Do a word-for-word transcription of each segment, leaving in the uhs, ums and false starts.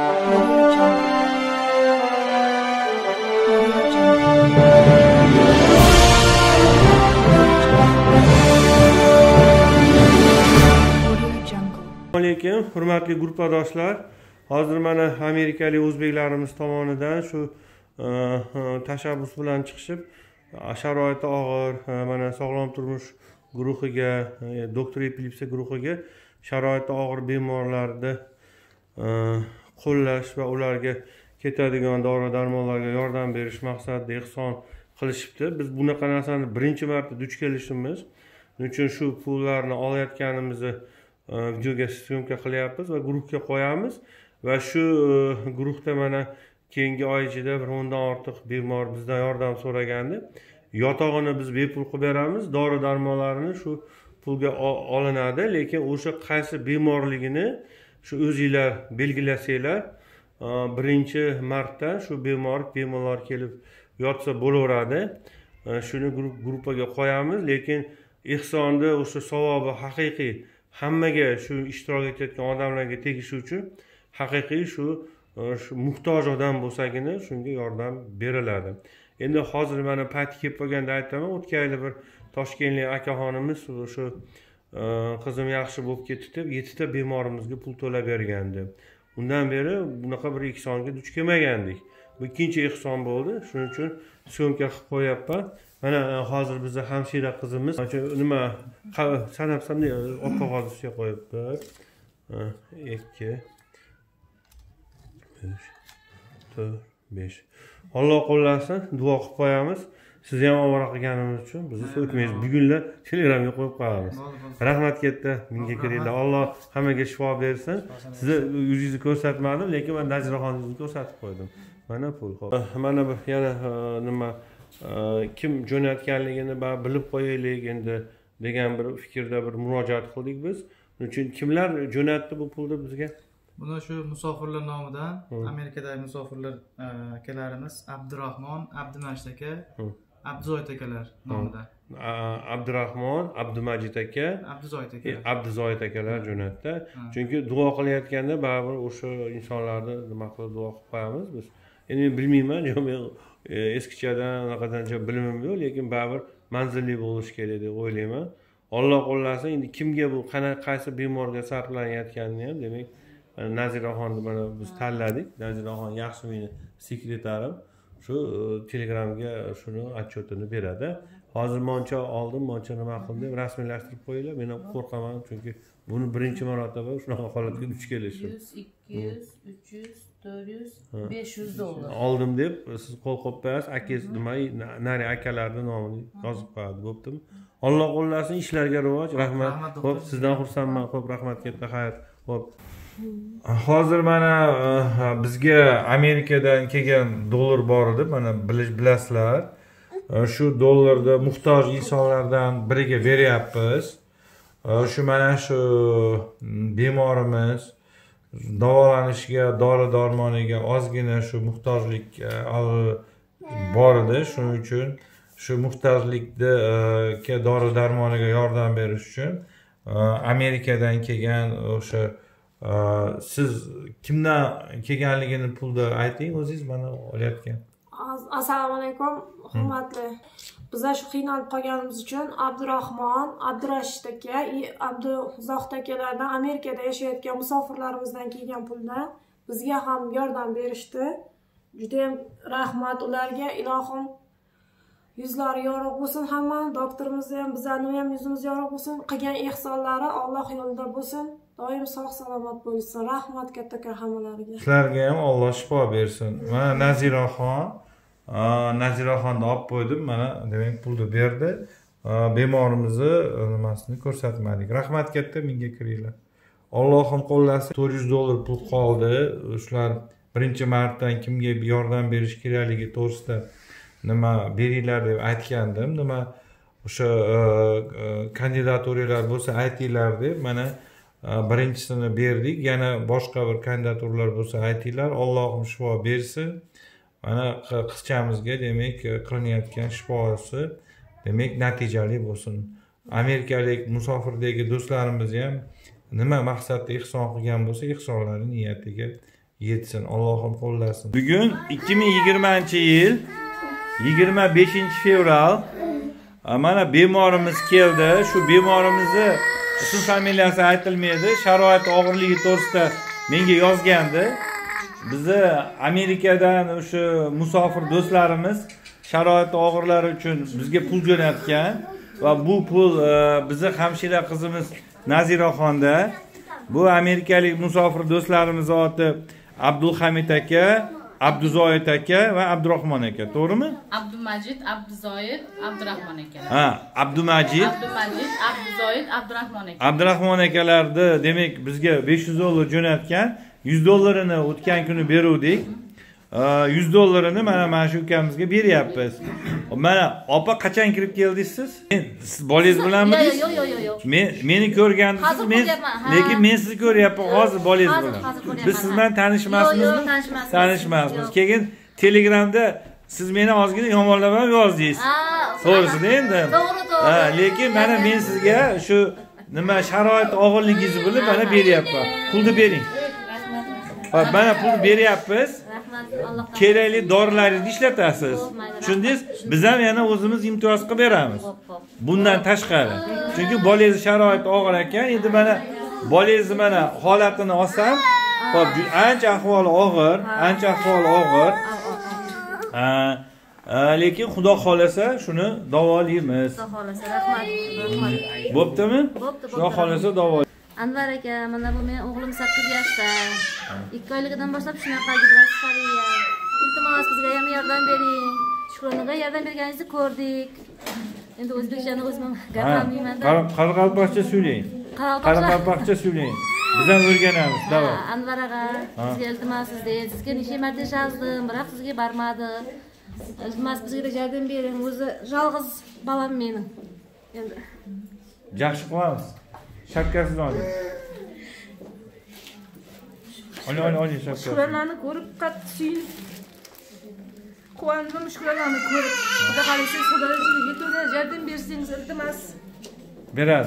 Assalomu hurmatli guruhdoshlar. Hozir mana amerikalik o'zbeklarimiz tomonidan shu tashabbus bilan chiqishib, sharoiti og'ir, mana sog'lom turmush guruhiga, doktor epilepsiya guruhiga sharoiti og'ir bemorlarni qo'llash va ularga ketadigan dori-darmonlarga yordam berish maqsadida ehson qilishibdi. Biz bunaqa narsani birinchi marta duch kelishimiz. Shuning uchun shu pullarni olayotganimizni videoga syomka qilyapmiz va guruhga qo'yamiz va shu guruhda mana keyingi oy ichida bir o'ndan ortiq bemor bizdan yordam so'ragandi. Yotog'ini biz bepul qilib beramiz, dori-darmonlarini shu pulga olinadi, lekin o'sha qaysi bemorligini shu o'zingizlar belgilasanglar, birinchi marta shu bemor bemorlar kelib yotsa bo'laveradi. Shuni guruhga qo'yamiz, lekin ehsonni o'sha savobi haqiqiy hammaga shu ishtirok etayotgan odamlarga tegishi uchun haqiqiy shu shu muhtoj odam bo'lsagina shunga yordam beriladi. Endi hozir mana payti kelib qolganda aytaman, o'tgan yili bir toshkentlik akaxonimiz o'sha qizim yaxshi bo'lib ketdi deb yettita bemorimizga pul to'lab bergandi. Undan beri bunaqa bir ehsonga duch kelmagandik. Bu ikkinchi ehson bo'ldi. Shuning uchun syomka qilib qo'yapman. Mana hozir bizda hamshira qizimiz nima sanabsam oq qog'oz ustiga qo'yibdi. ikki uch to'rt besh. Alloh qo'llasin, duo qilib qo'yamiz. Sizni ham ovora qilganimiz uchun bizni so'kmaysiz. Bugunlar Telegramga qo'yib qo'yamiz. Rahmat katta, menga kiringlar. Alloh hammaga shifo bersin. Sizni yuzingizni ko'rsatmadim, lekin men Naziraxoningizni ko'rsatib qo'ydim. Mana pul. Mana bu yana nima kim jo'natganligini bilib qo'yaylik endi degan bir fikrda bir murojaat qildik biz. Shuning uchun kimlar jo'natdi bu pulni bizga? Buni shu musofirlar nomidan Amerikadagi musofirlar akalarimiz Abdurahmon, Abdumajid aka, Abduzoyit akalar nomidan. Abdurahmon, Abdumajid aka, Abduzoyit aka, Abduzoyit akalar jo'natdi. Chunki duo qilayotganda baribir o'sha insonlarni nima qilib duo qilib qo'yamiz biz. Endi men bilmayman, men eskichadan anaqadan bilimim yo'q, lekin baribir manzilli bo'lish kerak deb o'ylayman. Alloh qo'llasin, endi kimga bu qanaqa qaysi bemorga sarflanayotganini ham demak Naziraxonni mana biz tanladik. Naziraxon yaxshi meni sekretarim. Shu Telegramga shuni отчетini beradi. Hozir moncha oldim, moncha nima qildim, rasmiylashtirib qo'yinglar. Men ham qo'rqaman, chunki buni birinchi marotaba shunaqa holatga duch kelishim. yuz, ikki yuz, uch yuz, to'rt yuz, besh yuz dollar. Oldim deb siz qo'l qo'yib qo'yasiz, akangiz nima, nari akalarning nomini yozib qo'yadi, bo'ptimi? Alloh qo'llasin, ishlarga rivoj. Rahmat. Xo'p, sizdan xursandman. Xo'p, rahmat katta, xayr. Xo'p. Hozir mana bizga Amerikadan kelgan dollar bor edi, mana bilasizlar. Shu dollarni muhtoj insonlardan biriga beryapmiz. Shu mana shu bemorimiz davolanishiga, dori-darmoniga ozgina shu muhtojlik bor edi. Shuning uchun shu muhtojlikga dori-darmoniga yordam berish uchun Amerikadan kelgan o'sha siz kimdan kelganligini pulda ayting o'zingiz mana olayotgan. Assalomu alaykum, hurmatli. Bizlar shu qiynalib qolganimiz uchun Abdurahmon, Abdurashid aka, Abduzohid akalardan Amerikada yashayotgan musofirlarimizdan kelgan puldan bizga ham yordam berishdi. Juda ham rahmat ularga. Ilohim yuzlari yorug' bo'lsin hamma, doktorimizni ham, bizlarning ham yuzimiz yorug' bo'lsin. Qilgan ehsonlari Alloh yo'lida bo'lsin. Doim sog' salomat bo'lsin. Rahmat katta hammalariga. Sizlarga ham Alloh shifo bersin. Mana Naziraxon, Naziraxonni olib qo'ydim. Mana demak pulni berdi. Bemorimizni nimasini ko'rsatmadik. Rahmat katta, menga kiringlar. Allohim qo'llasin. to'rt yuz dollar pul qoldi. Shular birinchi martdan kimga yordam berish kerakligi to'g'risida nima beringlar deb aytgandim. Nima o'sha kandidaturalar bo'lsa aytinglar deb mana birinchisini berdik. Yana boshqa bir kandidaturalar bo'lsa aytinglar. Allohim shifo bersin. Mana qizchamizga demak qilinayotgan shifosi demak natijali bo'lsin. Amerikalik musofirdagi do'stlarimiz ham nima maqsadda ehson qilgan bo'lsa, ehsonlari niyatiga yetsin. Allohim qo'llasin. Bugun ikki ming yigirmanchi yil yigirma beshinchi fevral. Mana bemorimiz keldi. Shu bemorimizni ism familiyasi aytilmaydi. Sharoit og'irligi to'g'risida menga yozgandi. Bizni Amerikadan o'sha musofir do'stlarimiz sharoit og'irlari uchun bizga pul jo'natgan va bu pul bizni hamshira qizimiz Naziraxonda. Bu amerikalik musofir do'stlarimiz oti Abdulhamid aka, Abduzoyid aka va Abdurahmon aka, to'g'rimi? Abdumajid, Abduzoyid, Abdurahmon aka. Ha, Abdumajid, Abdumajid, Abduzoyid, Abdurahmon aka. Abdurahmon akalarni demak bizga besh yuz dollar jo'natgan. yuz dollarini o'tgan kuni beruvdik. yuz dollarini mana mana shu ukamizga beryapmiz. Mana opa qachon kirib keldingiz siz? Siz bolangiz bilanmisiz? Yo'q, yo'q, yo'q, yo'q. Men meni ko'rgandingiz, men lekin men sizni ko'ryapman hozir bolangiz bilan. Biz siz bilan tanishmasmizmi? Yo'q, tanishmasmiz. Tanishmasmiz. Keyin Telegramda siz meni ozgina yomonlab ham yozdingiz. To'g'risida endi. To'g'ri, to'g'ri. Ha, lekin mana men sizga shu nima sharoit og'irligingizni bilib mana beryapman. Pulni bering. Hop, mana pulni beryapmiz. Kerakli dorilaringizni ishlatasiz. Tushundingiz? Biz ham yana o'zimiz imtiyoz qilib beramiz. Bundan tashqari. Chunki bolangiz sharoit og'ir ekan, endi mana bolangizni mana holatini olsam, hop, ancha ahvoli og'ir, ancha ahvoli og'ir. Ha, lekin Xudo xolasa shuni davolaymiz. Xudo xolasa, rahmat. Bo'ptimi? Bo'pti, Xudo xolasa davolaymiz. Anvar aka, mana bu men o'g'lim sakkiz yoshda. ikki oyligidan boshlab shunaqa gidroskopariya. Iltimos bizga ham yordam bering. Shukronaga yordam berganingizni ko'rdik. Endi o'zbekchani o'zim gapirmayman-da. Qoraqalpoqcha so'ylang. Qoraqalpoqcha so'ylang. Biz ham o'rganamiz, davom. Anvar aka, sizga iltimos sizga, sizga necha marta yozdim, biroq sizga bormadi. Iltimos bizga yordam bering. O'zi yolg'iz bolam mening. Endi yaxshi qilamiz. Shapkasiz oling. Oling, oling, oling shapkasiz. Shularni ko'rib qattiq suyunib quvondim, shularni ko'rib. Xudo xolasa Xudoga yetuga yordam bersangiz iltimos. Beradi.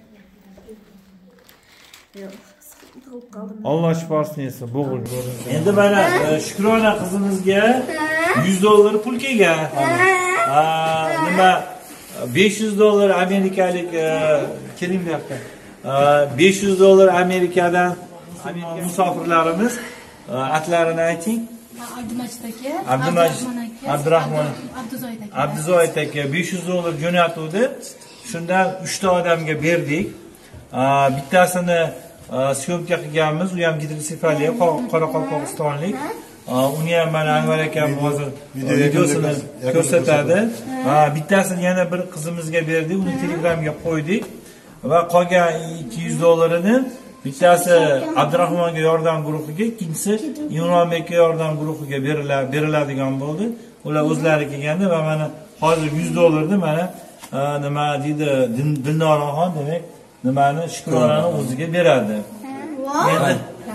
Yo'q, tug'ib qoldim. Alloh shifosini bersin, bo'g'il. Endi mana Shukrona qizimizga yuz dollar pul kelgan. Ha, nima besh yuz dollar amerikalik keling bu yoqqa. besh yuz dollar Amerikadan musofirlarimiz atlarini ayting. Abdumajid aka, Abdumajid, Abdurahmon, Abduzoyid aka. Abduzoyid aka besh yuz dollar jo'natuvdi. Shundan uch ta odamga berdik. Bittasini syomka qilganmiz, u ham gidrosefaliya, Qoraqalpog'istonlik. Uni ham mana Anvar akam hozir videosini ko'rsatadi. Bittasini yana bir qizimizga berdik, uni Telegramga qo'ydik. Va qolgan ikki yuz dollarini bittasi Abdurahmonga yordam guruhiga, ikkinchisi Imronbekka yordam guruhiga beriladigan bo'ldi. Ular o'zlari kelganda va mana hozir yuz dollarni mana nima deydi, Dilnoraxon demak, nimani Shukronani o'ziga beradi. Endi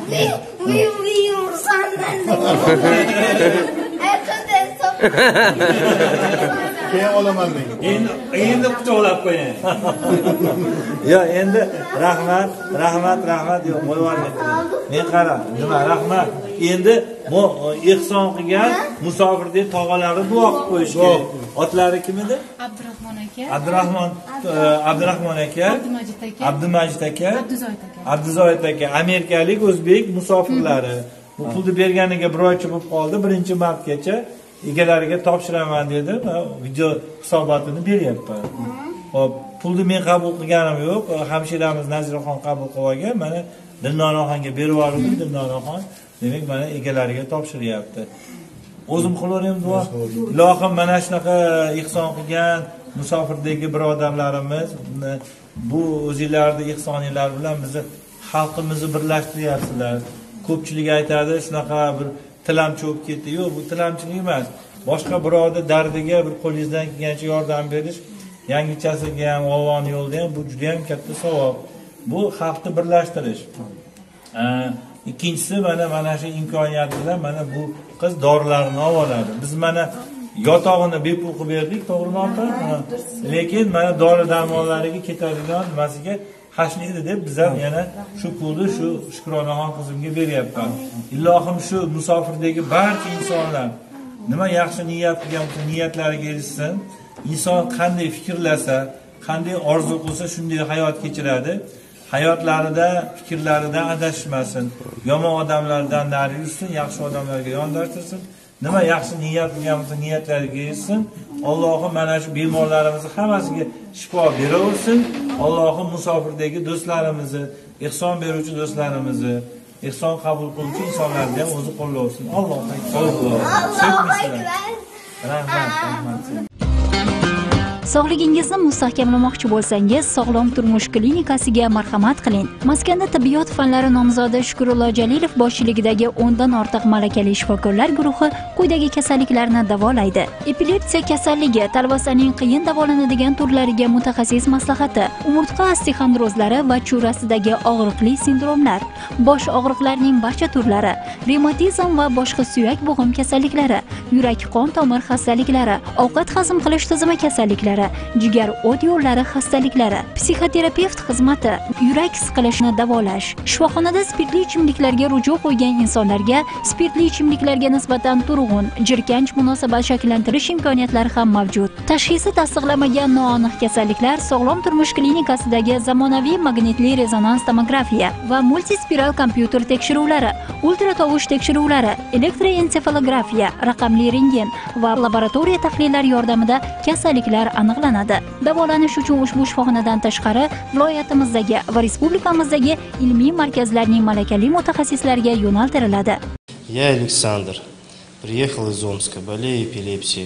keyin olaman men. Endi endi quchoqlab qo'ying. Yo, endi rahmat, rahmat, rahmat yo'q, qo'yvormang. Men qara, nima rahmat. Endi bu ehson qilgan musofirdek tog'alari duo qilib qo'yish kerak. Otlari kim edi? Abdurahmon aka. Abdurahmon, Abdurahmon aka, Abdumajid aka. Abdumajid aka, Abduzoyid aka. Abduzoyid aka, amerikalik o'zbek musofirlari. Bu pulni berganiga bir oycha bo'lib qoldi, birinchi martgacha egalariga topshiraman dedi va video hisobotini beryapman. Hop, pulni men qabul qilganim yo'q, hamshiramiz Naziraxon qabul qilib olgan. Mana Dilnoraxonga berib yubordim, Dilnoraxon demak mana egalariga topshiryapti. O'zim qilaveraymi duo. Ilohim mana shunaqa ihson qilgan musofirdagi birodarlarimiz, bu o'zingizlarning ihsoninglar bilan bizni xalqimizni birlashtiryapsizlar. Ko'pchilik aytadi, shunaqa bir tilamchi bo'lib ketdi. Yo'q, bu tilamchilik emas. Boshqa birodar dardiga bir qo'lingizdan kelgancha yordam berish, yangichasiga ham, Allohning yo'lida ham bu juda ham katta savob. Bu xalqni birlashtirish. Ikkinchisi mana mana shu imkoniyat bilan mana bu qiz dorilarini oladi. Biz mana yotog'ini bepul qilib berdik, to'g'rimi ota? Lekin mana dori darmonlariga ketadigan nimasiga hashlaydi deb biz ham yana shu pulni shu Shukronaxon qizimga beryapman. Ilohim shu musofirdagi barcha insonlar nima yaxshi niyat qilgan bo'lsa, niyatlariga erishsin. Inson qanday fikrlasa, qanday orzu qilsa, shunday hayot kechiradi. Hayotlarida, fikrlarida adashmasin. Yomon odamlardan nari yursin, yaxshi odamlarga yondashtirsin. Nima yaxshi niyat qilgan bo'lsa, niyatlariga erishsin. Allohim mana shu bemorlarimizni hammasiga shifo beraversin. Allohim musofirdagi do'stlarimizni, ihson beruvchi do'stlarimizni, ihson qabul qiluvchi insonlarni ham o'zi qo'llayversin. Allohdan so'kmisizlar. Rahmat, rahmat. Sog'ligingizni mustahkamlamoqchi bo'lsangiz, Sog'lom turmush klinikasiga marhamat qiling. Maskanda tibbiyot fanlari nomzodi Shukrullo Jalilov boshchiligidagi o'n dan ortiq malakali shifokorlar guruhi quyidagi kasalliklarni davolaydi. Epilepsiya kasalligi, talvasaning qiyin davolanadigan turlariga mutaxassis maslahati, umurtqa osteoxondrozlari va churasidagi og'riqli sindromlar, bosh og'riqlarining barcha turlari, revmatizm va boshqa suyak bo'g'im kasalliklari, yurak qon tomir xastaliklari, ovqat hazm qilish tizimi kasalliklari, jigar o't yo'llari xastaliklari, psixoterapevt xizmati, yurak siqilishini davolash, shifoxonada spirtli ichimliklarga ruju qo'ygan insonlarga spirtli ichimliklarga nisbatan turg'un, jirkanch munosabat shakllantirish imkoniyatlari ham mavjud. Tashxisi tasdiqlanmagan noaniq kasalliklar Sog'lom turmush klinikasidagi zamonaviy magnitli rezonans tomografiya va multispiral kompyuter tekshiruvlari, ultratovush tekshiruvlari, elektroensefalografiya, raqamli rentgen va laboratoriya tahlillari yordamida kasalliklar aniqlanadi. Davolanish uchun ushbu shifoxonadan tashqari viloyatimizdagi va respublikamizdagi ilmiy markazlarning malakali mutaxassislariga yo'naltiriladi. Я Александр. Приехал из Омска, болею эпилепсией.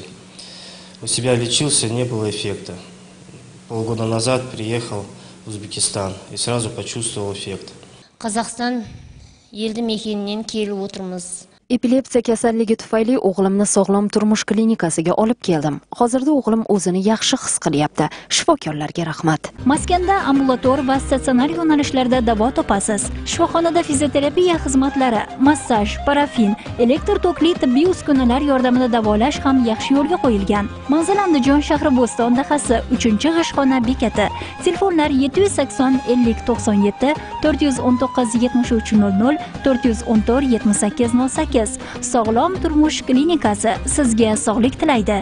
У себя лечился, не было эффекта. Полгода назад приехал в Узбекистан и сразу почувствовал эффект. Қазақстан елді мекенінен келіп отырмыз. Epilepsiya kasalligi tufayli o'g'limni Sog'lom turmush klinikasiga olib keldim. Hozirda o'g'lim o'zini yaxshi his qilyapti. Shifokorlarga rahmat. Maskanda ambulator va statsionar yo'nalishlarda davo topasiz. Shifoxonada fizioterapiya xizmatlari, massaj, parafin, elektr tokli tibbiy uskunalar yordamida davolash ham yaxshi yo'lga qo'yilgan. Manzil Andijon shahri Bo'ston dahasi uchinchi g'ishxona bekati. Telefonlar yetti yuz sakson ellik to'qson yetti, to'rt yuz o'n to'qqiz yetmish uch nol nol, to'rt yuz o'n to'rt yetmish sakkiz nol sakkiz. Sog'lom turmush klinikasi sizga sog'lik tilaydi.